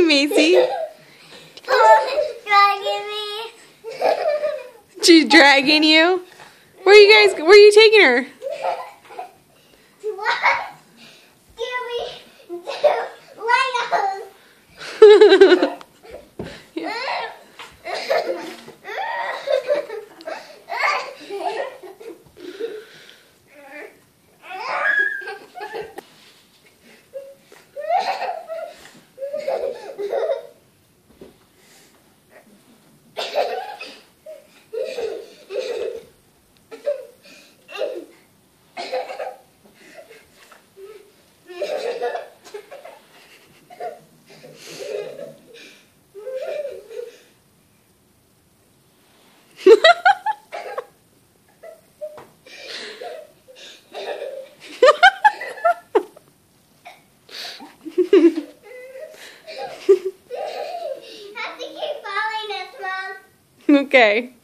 Macy. Dragging me. She's dragging you. Where are you taking her? What? Give me Legos. Okay.